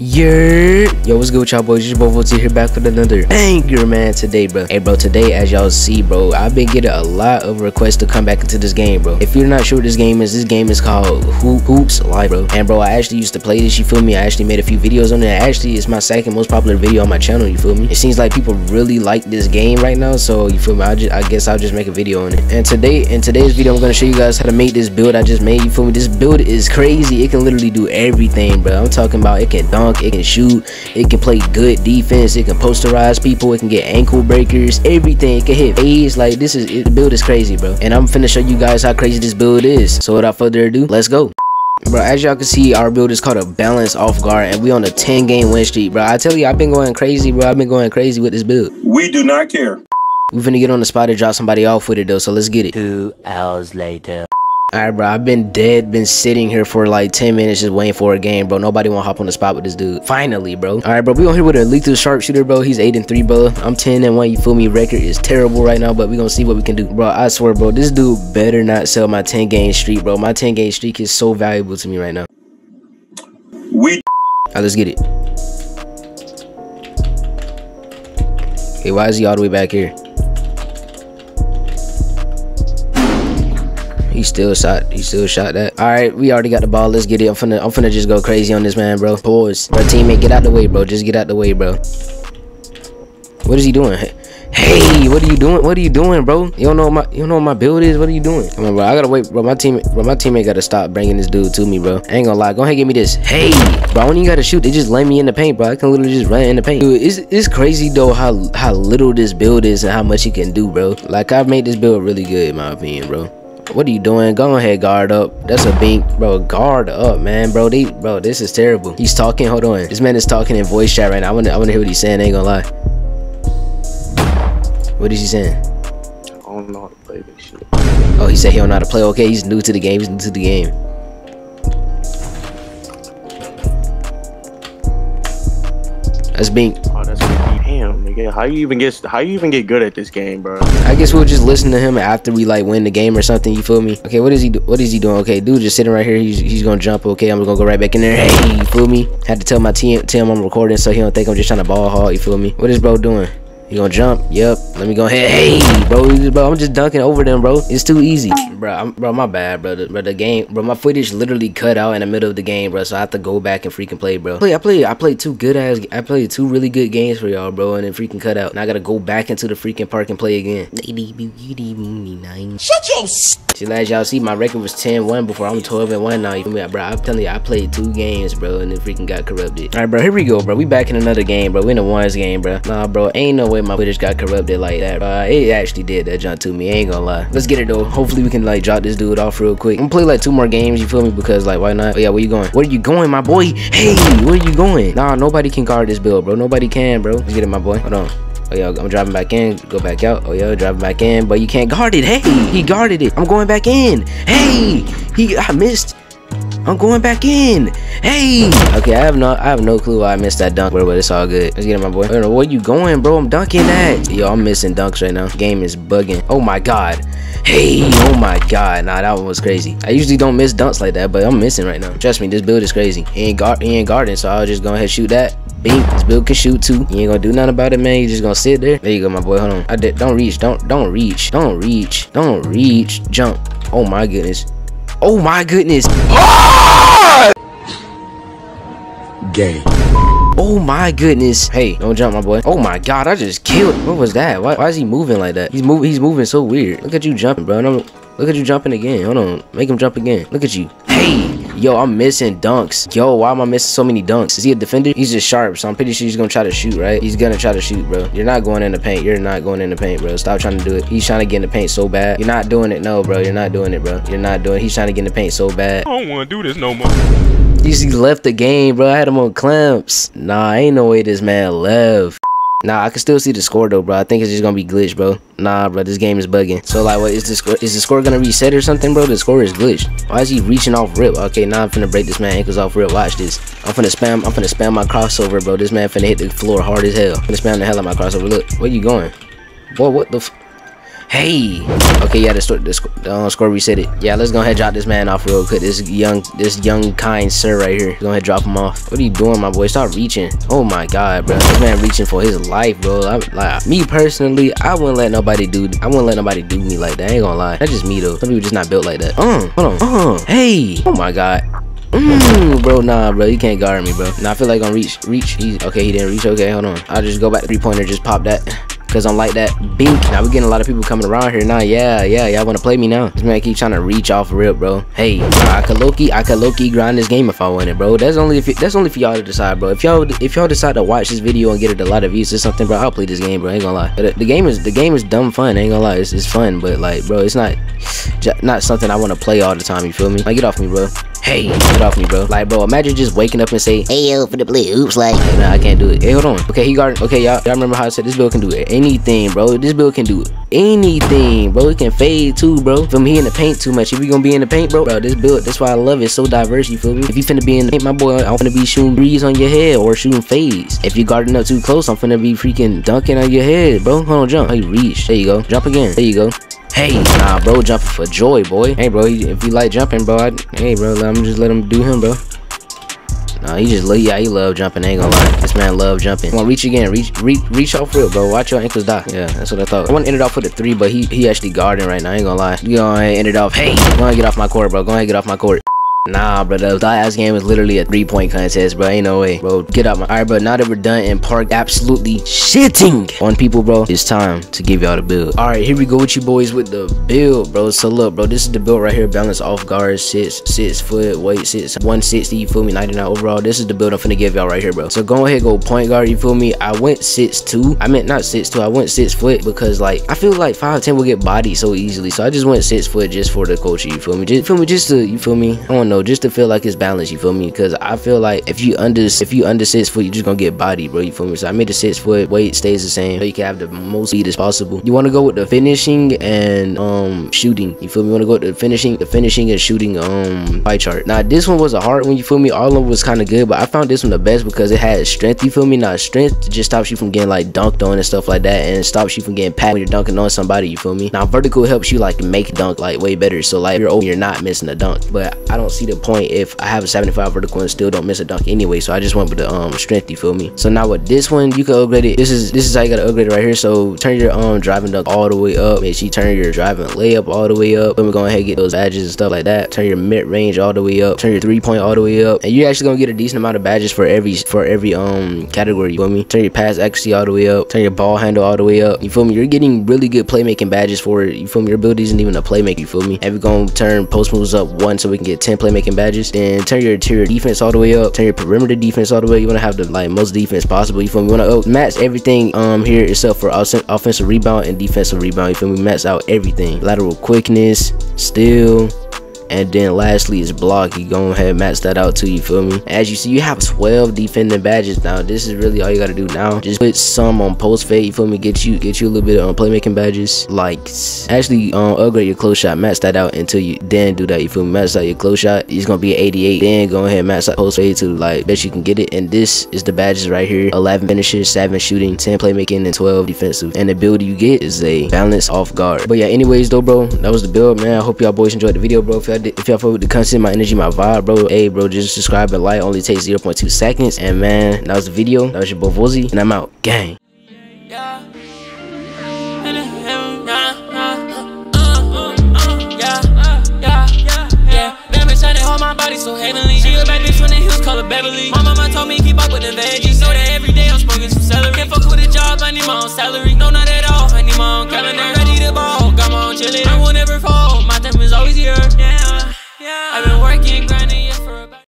Yo, what's good with y'all boys? Your boy Volty here back with another banger, man, today, bro. Hey, bro, today, as y'all see, bro, I've been getting a lot of requests to come back into this game, bro. If you're not sure what this game is called Hoops Life, bro. And, bro, I actually used to play this, you feel me? I actually made a few videos on it. Actually, it's my second most popular video on my channel, you feel me? It seems like people really like this game right now, so, you feel me? I guess I'll just make a video on it. And in today's video, I'm going to show you guys how to make this build I just made, you feel me? This build is crazy. It can literally do everything, bro. I'm talking about it can dunk, it can shoot, it can play good defense, it can posterize people, it can get ankle breakers, everything. It can hit fades. Like, the build is crazy, bro. And I'm finna show you guys how crazy this build is. So without further ado, let's go. Bro, as y'all can see, our build is called a balance off guard, and we on a 10-game win streak, bro. I tell you, I've been going crazy, bro. I've been going crazy with this build. We do not care. We finna get on the spot and drop somebody off with it, though, so let's get it. 2 hours later. Alright, bro, I've been sitting here for like 10 minutes just waiting for a game, bro. Nobody want to hop on the spot with this dude. Finally, bro. Alright, bro, we on here with a lethal sharpshooter, bro. He's 8-3, bro. I'm 10-1, you feel me? Record is terrible right now, but we gonna see what we can do. Bro, I swear, bro, this dude better not sell my 10-game streak, bro. My 10-game streak is so valuable to me right now. We Alright, let's get it. Okay, why is he all the way back here? He still shot that. Alright, we already got the ball. Let's get it. I'm finna just go crazy on this man, bro. Pause. Bro, teammate, get out the way, bro. Just get out the way, bro. What is he doing? Hey, what are you doing? What are you doing, bro? You don't know what my build is? What are you doing? Come on, bro. I gotta wait, bro. My teammate gotta stop bringing this dude to me, bro. I ain't gonna lie. Go ahead and give me this. Hey, bro. I don't even gotta shoot. They just lay me in the paint, bro. I can literally just run in the paint. Dude, it's crazy though how little this build is and how much he can do, bro. Like, I've made this build really good in my opinion, bro. What are you doing? Go ahead, guard up. That's a bink, bro. Guard up, man, bro. Bro, this is terrible. He's talking. Hold on. This man is talking in voice chat right now. I wanna hear what he's saying. I ain't gonna lie. What is he saying? I don't know how to play this shit. Oh, he said he don't know how to play. Okay, he's new to the game. He's new to the game. That's bink. Oh, that's damn, nigga. How you even get good at this game, bro? I guess we'll just listen to him after we like win the game or something. You feel me? Okay, what is he doing? Okay, dude just sitting right here. He's gonna jump. Okay, I'm gonna go right back in there. Hey, you feel me? Had to tell my team I'm recording so he don't think I'm just trying to ball hog. You feel me? What is bro doing? You gonna jump? Yep. Let me go ahead. Hey, bro, I'm just dunking over them, bro. It's too easy, bro. My bad, bro. The game, bro. My footage literally cut out in the middle of the game, bro. So I have to go back and freaking play, bro. I played two really good games for y'all, bro, and then freaking cut out. And I gotta go back into the freaking park and play again. shut your See, as y'all see, my record was 10-1 before. I'm 12-1 now. You feel me, bro? I'm telling you, I played 2 games, bro, and then freaking got corrupted. All right, bro. Here we go, bro. We back in another game, bro. We in the ones game, bro. Nah, bro. Ain't no way my footage got corrupted like that, bro. It actually did that jump to me. I ain't gonna lie. Let's get it though. Hopefully we can like drop this dude off real quick. I'm gonna play like 2 more games. You feel me? Because like, why not? Oh yeah, where you going? Where are you going, my boy? Hey, where are you going? Nah, nobody can guard this build, bro. Nobody can, bro. Let's get it, my boy. Hold on. Oh yeah, I'm driving back in. Go back out. Oh yeah, driving back in. But you can't guard it. Hey, he guarded it. I'm going back in. Hey, I missed. I'm going back in. Hey. Okay, I have no clue why I missed that dunk, bro, but it's all good. Let's get it, my boy. I don't know where you going, bro. I'm dunking that. Yo, I'm missing dunks right now. Game is bugging. Oh my god. Hey, oh my god. Nah, that one was crazy. I usually don't miss dunks like that, but I'm missing right now. Trust me, this build is crazy. He ain't guarding, so I'll just go ahead and shoot that. Bink, this build can shoot too. You ain't gonna do nothing about it, man. You just gonna sit there. There you go, my boy. Hold on. Don't reach. Jump. Oh my goodness. Oh my goodness. Oh! Gay. Oh my goodness. Hey, don't jump, my boy. Oh my god, I just killed. What was that? Why is he moving like that? He's moving so weird. Look at you jumping, bro. Look at you jumping again. Hold on. Make him jump again. Look at you. Hey. Yo, I'm missing dunks. Yo, why am I missing so many dunks? Is he a defender? He's just sharp, so I'm pretty sure he's gonna try to shoot, right? He's gonna try to shoot, bro. You're not going in the paint. You're not going in the paint, bro. Stop trying to do it. He's trying to get in the paint so bad. You're not doing it. No, bro. You're not doing it, bro. You're not doing it. He's trying to get in the paint so bad. I don't want to do this no more. He left the game, bro. I had him on clamps. Nah, ain't no way this man left. Nah, I can still see the score though, bro. I think it's just gonna be glitched, bro. Nah, bro, this game is bugging. So like, what is the score? Is the score gonna reset or something, bro? The score is glitched. Why is he reaching off rip? Okay, now I'm finna break this man ankles off rip. Watch this. I'm finna spam my crossover, bro. This man finna hit the floor hard as hell. I'm finna spam the hell out of my crossover. Look, where you going? Boy, what the f Hey. Okay, yeah, the score reset it. Yeah, let's go ahead and drop this man off real quick. This young kind sir right here. Go ahead and drop him off. What are you doing, my boy? Stop reaching. Oh my god, bro. This man reaching for his life, bro. Like, me personally, I wouldn't let nobody do me like that. I ain't gonna lie. That's just me though. Some people just not built like that. Hold on. Hey. Oh my god. Bro, nah, bro, you can't guard me, bro. Nah, I feel like I'm reach. Okay, he didn't reach. Okay, hold on. I'll just go back to 3-pointer, just pop that. Cause I'm like that. Bink. Now we're getting a lot of people coming around here now. Yeah, y'all wanna play me now. This man keep trying to reach off rip, bro. Hey, I could low-key grind this game if I wanted, bro. That's only for y'all to decide, bro. If y'all decide to watch this video and get it a lot of views or something, bro, I'll play this game, bro. I ain't gonna lie. But the game is dumb fun. I ain't gonna lie. It's fun, but like, bro, it's not something I wanna play all the time. You feel me? Like, get off me, bro. Hey, get off me, bro. Like, bro, imagine just waking up and say, hey, yo, for the play oops, like, nah, I can't do it. Hey, hold on. Okay, he guarded. Okay, y'all remember how I said this build can do anything, bro. This build can do anything, bro. It can fade too, bro. Feel me? He in the paint too much. If we gonna be in the paint, bro, this build, that's why I love it. It's so diverse, you feel me? If you finna be in the paint, my boy, I'm finna be shooting threes on your head or shooting fades. If you guarding up too close, I'm finna be freaking dunking on your head, bro. Hold on, jump. Hey, reach. There you go. Jump again. There you go. Hey, nah, bro, jumping for joy, boy. Hey, bro, if you like jumping, bro, hey, bro, I'm just let him do him, bro. Nah, he love jumping. I ain't gonna lie, this man love jumping. Come on, reach again, reach off real, bro. Watch your ankles die. Yeah, that's what I thought. I want to end it off with a 3, but he actually guarding right now. I ain't gonna lie. You gonna end it off. Hey, go ahead, get off my court, bro. Go ahead, get off my court. Nah, bro, the last game was literally a 3-point contest, bro. Ain't no way, bro. Get out my. Alright, bro, now that we're done in park absolutely shitting on people, bro, it's time to give y'all the build. Alright, here we go with you boys with the build, bro. So look, bro, this is the build right here. Balance off guard, 6 foot, weight 160, you feel me? 99 overall. This is the build I'm finna give y'all right here, bro. So go ahead, go point guard, you feel me? I went 6'2". I meant not 6'2". I went 6 foot because like I feel like 5'10" will get bodied so easily. So I just went 6 foot just for the culture, you feel me? Just to, you feel me? I don't know, just to feel like it's balanced, you feel me? Because I feel like if you under 6 foot, you're just gonna get bodied, bro, you feel me? So I made the 6 foot, weight stays the same, so you can have the most speed as possible. You want to go with the finishing and shooting, you feel me? You want to go with the finishing and shooting pie chart. Now this one was a hard one, you feel me? All of them was kind of good, but I found this one the best because it had strength, you feel me? Now strength just stops you from getting like dunked on and stuff like that, and it stops you from getting packed when you're dunking on somebody, you feel me? Now vertical helps you like make dunk like way better, so like you're not missing a dunk. But I don't see the point if I have a 75 vertical and still don't miss a dunk anyway, so I just went with the strength, you feel me? So now with this one, you can upgrade it. This is how you gotta upgrade it right here. So turn your driving dunk all the way up. Make sure you turn your driving layup all the way up. Then we're going ahead and get those badges and stuff like that. Turn your mid range all the way up. Turn your 3-point all the way up, and you're actually gonna get a decent amount of badges for every category, you feel me? Turn your pass accuracy all the way up. Turn your ball handle all the way up, you feel me? You're getting really good playmaking badges for it, you feel me? Your ability isn't even a playmaker, you feel me? And we're gonna turn post moves up 1 so we can get 10 playmaking badges. Then turn your interior defense all the way up. Turn your perimeter defense all the way. You want to have the like most defense possible, you feel me? You want to match everything here except for offensive rebound and defensive rebound, you feel me? Match out everything. Lateral quickness, steal, and then lastly is block. You go ahead and match that out too, you feel me? As you see, you have 12 defending badges. Now this is really all you gotta do now. Just put some on post fade, you feel me? Get you a little bit of playmaking badges. Like actually upgrade your close shot, match that out until you then do that, you feel me? Match out your close shot, it's gonna be 88. Then go ahead and match out post fade to like best you can get it. And this is the badges right here: 11 finishes, 7 shooting, 10 playmaking, and 12 defensive. And the build you get is a balance off guard. But yeah, anyways though, bro, that was the build, man. I hope y'all boys enjoyed the video, bro. If y'all fuck with the content, my energy, my vibe, bro, hey bro, just subscribe and like. Only takes 0.2 seconds. And man, that was the video. That was your boy Vozy, and I'm out. Gang. Hold my body so heavenly. She a bad bitch from the hills, call her Beverly. My mama told me keep up with the veggies. Know that every day I'm smoking some celery. Can't fuck with a job, I need my own salary. No, not at all, I need my own calendar.